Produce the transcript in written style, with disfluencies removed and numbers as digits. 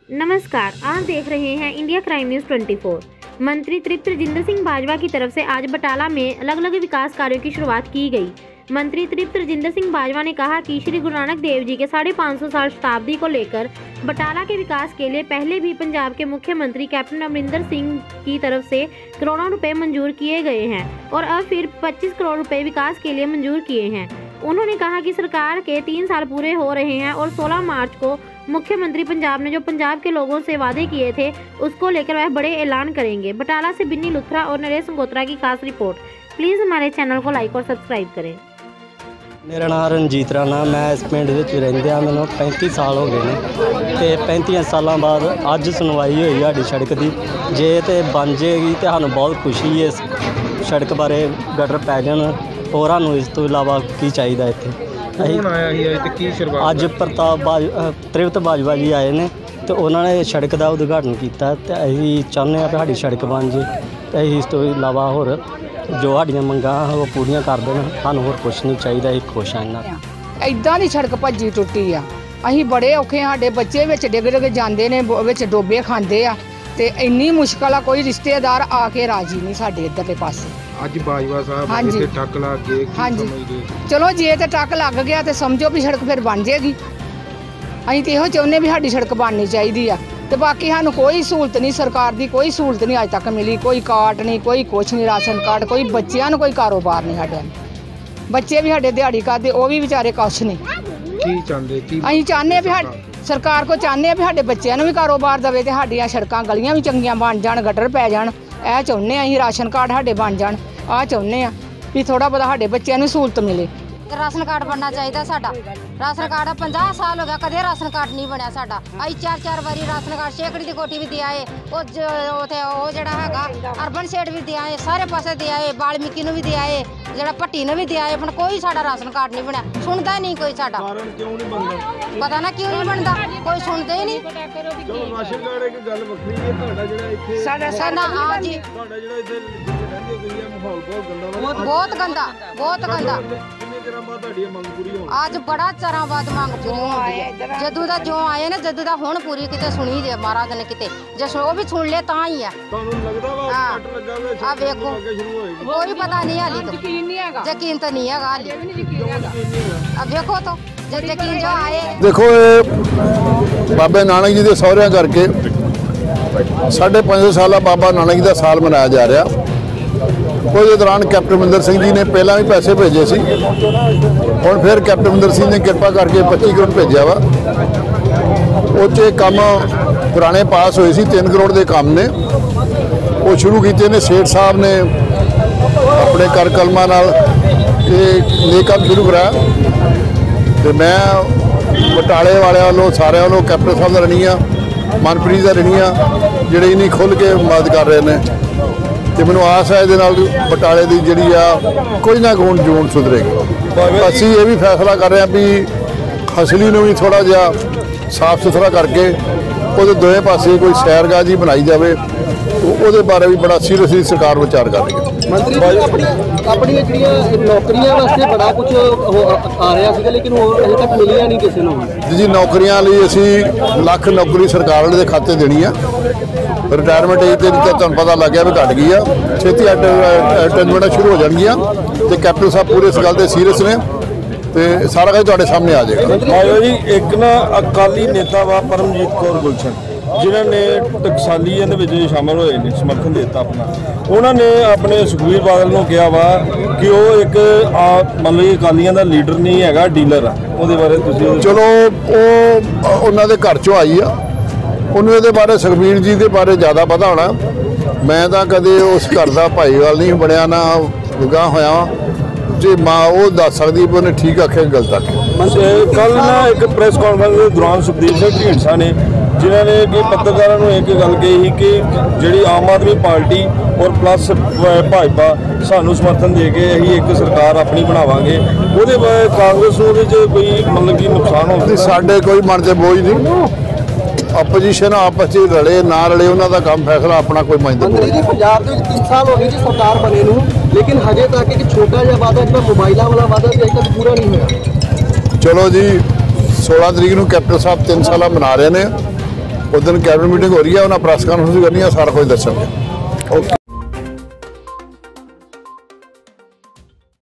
नमस्कार, आप देख रहे हैं इंडिया क्राइम न्यूज़ 24। मंत्री तृप्त रजिंदर सिंह बाजवा की तरफ से आज बटाला में अलग अलग विकास कार्यों की शुरुआत की गई। मंत्री तृप्त रजिंदर सिंह बाजवा ने कहा कि श्री गुरु नानक देव जी के 550 साल शताब्दी को लेकर बटाला के विकास के लिए पहले भी पंजाब के मुख्यमंत्री कैप्टन अमरिंदर सिंह की तरफ से करोड़ों रुपए मंजूर किए गए हैं और अब फिर 25 करोड़ रुपए विकास के लिए मंजूर किए हैं। उन्होंने कहा कि सरकार के 3 साल पूरे हो रहे हैं और 16 मार्च को मुख्यमंत्री पंजाब ने जो पंजाब के लोगों से वादे किए थे उसको लेकर वह बड़े ऐलान करेंगे। बटाला से बिन्नी लुथरा और नरेश संगोत्रा की खास रिपोर्ट। प्लीज़ हमारे चैनल को लाइक और सब्सक्राइब करें। मेरा नाम रंजीत राणा, मैं इस पिंड ਵਿੱਚ ਰਹਿੰਦਿਆਂ ਮੈਨੂੰ 35 ਸਾਲ ਹੋ ਗਏ ਨੇ ਤੇ 35 ਸਾਲਾਂ ਬਾਅਦ ਅੱਜ ਸੁਣਵਾਈ ਹੋਈ ਸਾਡੀ ਸੜਕ ਦੀ। ਜੇ ਤੇ ਬਣ ਜਾਏਗੀ ਤੇ ਸਾਨੂੰ ਬਹੁਤ ਖੁਸ਼ੀ ਹੈ। ਇਸ ਸੜਕ ਬਾਰੇ ਗਟਰ ਪੈ ਜਾਣ ਹੋਰ ਸਾਨੂੰ ਇਸ ਤੋਂ ਇਲਾਵਾ ਕੀ ਚਾਹੀਦਾ ਇੱਥੇ। ਅੱਜ ਤ੍ਰਿਪਤ ਬਾਜਵਾ ਜੀ ਆਏ ਨੇ ਤੇ ਉਹਨਾਂ ਨੇ ਸੜਕ ਦਾ ਉਦਘਾਟਨ ਕੀਤਾ ਤੇ ਅਸੀਂ ਚਾਹੁੰਦੇ ਹਾਂ ਕਿ ਸਾਡੀ ਸੜਕ ਬਣ ਜੇ ਤੇ ਅਸੀਂ ਇਸ ਤੋਂ ਇਲਾਵਾ ਹੋਰ जो साड़ियाँ मंगां वो पूरियां कर देन। सानूं होर कुछ नहीं चाहिए, एक खुश हाँ इन्ना इदां दी सड़क भज्जी टुट्टी आ। असीं बड़े औखे, साडे बच्चे विच डिग डिग जांदे ने, विच डोबे खांदे आ ते इन्नी मुश्किल आ। कोई रिश्तेदार आके राजी नहीं साडे इधरले पासे। अज बाजवा साहब इत्थे टक लग गए, हाँ जी चलो जे ते टक लग गया तो समझो भी सड़क फिर बन जाएगी। असीं ते इहो चाहुंदे भी साडी सड़क बननी चाहिदी आ ते बाकी सानूं कोई सहूलत नहीं, सरकार दी कोई सहूलत नहीं अज तक मिली। कोई कार्ड नहीं, कोई कुछ नहीं, राशन कार्ड, कोई बच्चियां नूं कोई कारोबार नहीं। साडे बच्चे भी साडे दिहाड़ी करदे, वो भी बेचारे कुछ नहीं। की चाहंदे की असीं चाहने भी सरकार को चाहने भी साडे बच्चियां नूं भी कारोबार देवे ते साडीआं सड़कां गलियां भी चंगियां बन जाण, गटर पै जाण। ਇਹ ਚਾਹੁੰਦੇ ਆ ਅਸੀਂ राशन कार्ड साडे बन जाण। आ चाहुंदे आ भी थोड़ा बहुत साडे बच्चियां नूं सहूलत मिले। राशन कार्ड बनना चाहिए साडा। राशन कार्ड 50 साल हो गया कदे राशन कार्ड नहीं बनया साडा। अई 4-4 बारी राशन कार्ड शेकड़ी दी कोठी भी दिया है, वो जड़ा हैगा अर्बन सेठ भी दिया है, सारे पासे दिया है, वाल्मीकि नूं भी दिया है, जड़ा भट्टी ने भी दिया है, पर कोई साडा राशन कार्ड नहीं बनया। सुनदा नहीं कोई साडा, पता ना क्यों नहीं बनता, कोई सुनते ही नहीं। राशन कार्ड एक गल वखरी है, ਤੁਹਾਡਾ ਜਿਹੜਾ ਇੱਥੇ साडा हां जी ਤੁਹਾਡਾ ਜਿਹੜਾ ਇੱਥੇ ਰਹਿੰਦੇ ਕੋਈ ਹੈ ਮਾਹੌਲ बहुत गंदा, बहुत गंदा। आज बड़ा चरा बाद मांग पूरी होती है। जदू दा जो आए ना, जदू दा हुण पूरी किते सुनी जे महाराज ने किते जे वो भी सुन ले तां ही है। ਤੁਹਾਨੂੰ ਲੱਗਦਾ ਵਾ ਕੱਟ ਲੱਗਾ ਵੇ आ देखो कोई पता नहीं हाली तो यकीन तो नहीं है हाली। अब देखो तो जब यकीन जो आए देखो बाबे नानक जी के सहुरिਆਂ करके 550 साल बाबा नानक जी का साल मनाया जा रहा। उसके दौरान कैप्टन अमरिंदर सिंह जी ने पहला भी पैसे भेजे सी, हुण फिर कैप्टन अमरिंदर सिंह ने कृपा करके 25 करोड़ भेजा वा। उस काम पुराने पास हुए सी 3 करोड़ के काम ने वो शुरू किए ने। सेठ साहब ने अपने कर कलमां नाल ये काम शुरू कराया तो मैं बटाले वाले वालों सारे वालों कैप्टन साहब का रही हाँ, मनप्रीत का रही हाँ, जोड़े इन्नी खुल के मदद कर रहे हैं। तो मैं आस है ये बटाले की जी कोई ना कोई जोन सुधरेगी। असी ये भी फैसला कर रहे हैं भी हसली में भी थोड़ा जहा साफ सुथरा करके वो दोवें पासे कोई सैरगाह जी बनाई जाए तो वो बारे भी बड़ा सीरियसली सरकार विचार कर रही है। मंत्री अपनी नौकरियां वास्ते बड़ा कुछ आ रहा है लेकिन वो अजे तक मिलिया नहीं किसी को जी। नौकरियां लिए असी लाख नौकरी सरकार वाले खाते देनी है। रिटायरमेंट एज तो तुहानूं पता लग गया भी घट गई है, छेती रिटायरमेंट शुरू हो जाएगियां तो कैप्टन साहब पूरे इस गल से सीरियस ने तो सारा कुछ तुहाडे सामने आ जाएगा। आयो जी एक ना अकाली नेता वा परमजीत कौर गुलशन जिन्होंने टकसाली शामिल होए ने, समर्थन देता अपना। उन्होंने अपने सुखबीर बादल को कहा वा कि वो एक मतलब अकालियों का लीडर नहीं है, डीलर है। वो बारे चलो वो उन्होंने घर चो आई आ, उन्होंने ये बारे सुखबीर जी के बारे ज़्यादा पता होना। मैं तो कदे उस घर का भाईवाल नहीं बनया ना गुगा होया जी। माँ वो दस सकती भी उन्हें ठीक आखे गलत आखे। कल ना एक प्रेस कॉन्फ्रेंस के दौरान सुखदीप सिंह ढींडसा ने जिन्होंने कि पत्रकारों को एक गल कही कि जी आम आदमी पार्टी और प्लस भाजपा सानू समर्थन दे के अं एक सरकार अपनी बनावांगे, वो कांग्रेस कोई मतलब कि नुकसान हो। साढ़े कोई मन से बोझ नहीं, अपोजिशन आपस में रले ना रले उन्होंने काम फैसला अपना कोई मंजूर। मंत्री जी पंजाब के 3 साल हो गए जी सरकार बने नूं, लेकिन हजे तक एक छोटा जिहा वादा जिहड़ा मोबाइलों वाला वादा अजे तक पूरा नहीं हुआ। चलो जी 16 तरीक को कैप्टन साहब 3 साल मना रहे हैं उस दिन कैबिनेट मीटिंग हो रही है, उन्हें प्रेस कॉन्फ्रेंस करनी है, सारा कुछ दसेंगे। ओके।